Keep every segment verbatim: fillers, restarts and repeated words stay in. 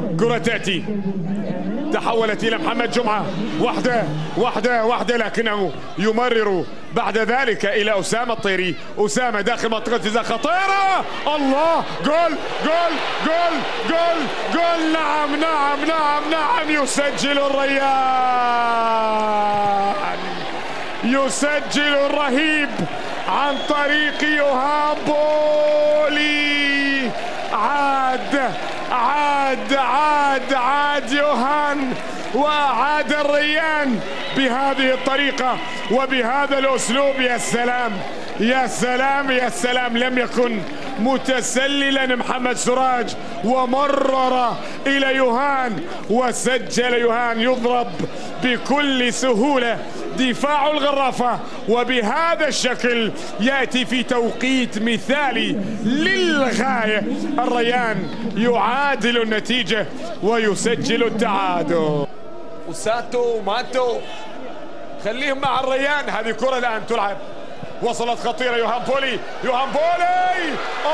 كرة تأتي، تحولت إلى محمد جمعة، واحدة واحدة واحدة، لكنه يمرر بعد ذلك إلى أسامة الطيري. أسامة داخل منطقة الجزاء خطيرة، الله، جول جول جول جول جول، نعم نعم نعم نعم، يسجل الريان، يسجل الرهيب عن طريق يوهان بولي. عاد عاد عاد عاد يوهان وعاد الريان بهذه الطريقة وبهذا الأسلوب. يا سلام يا سلام يا سلام، لم يكن متسللا محمد سراج ومرر إلى يوهان وسجل يوهان. يضرب بكل سهولة دفاع الغرافة، وبهذا الشكل يأتي في توقيت مثالي للغاية. الريان يعادل النتيجة ويسجل التعادل. وساتو وماتو خليهم مع الريان. هذه كرة الآن تلعب، وصلت خطيرة، يوهان بولي، يوهان بولي،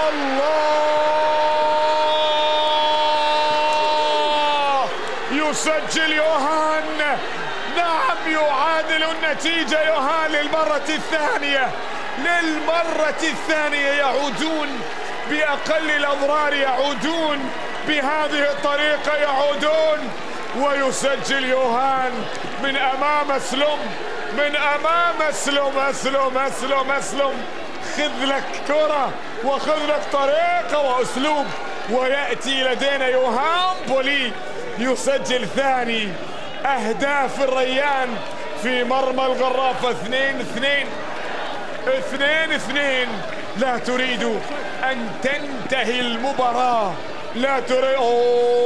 الله، يسجل يوهان. نعم، يعادل النتيجة يوهان للمرة الثانية، للمرة الثانية. يعودون بأقل الأضرار، يعودون بهذه الطريقة، يعودون ويسجل يوهان من أمام أسلم، من أمام أسلم أسلم أسلم أسلم. خذ لك كرة وخذ لك طريقة وأسلوب، ويأتي لدينا يوهان بولي يسجل ثاني أهداف الريان في مرمى الغرافة. اثنين اثنين اثنين اثنين. لا تريد أن تنتهي المباراة، لا تريد. أوه